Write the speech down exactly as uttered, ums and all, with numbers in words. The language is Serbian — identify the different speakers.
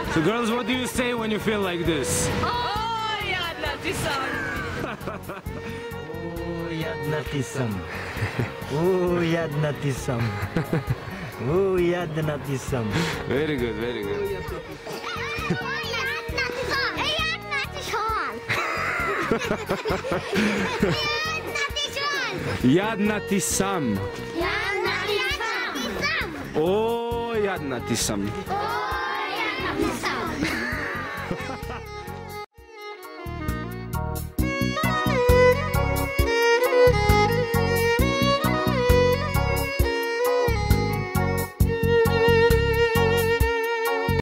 Speaker 1: So girls, what do you say when you feel like this?
Speaker 2: Oh, jadna ti sam.
Speaker 3: Oh, jadna ti sam. Oh, jadna ti sam. Oh, jadna ti sam.
Speaker 1: Very good, very good. Jadna ti sam.
Speaker 4: Jadna ti sam.
Speaker 1: O, jadna ti sam.
Speaker 4: O, jadna ti sam.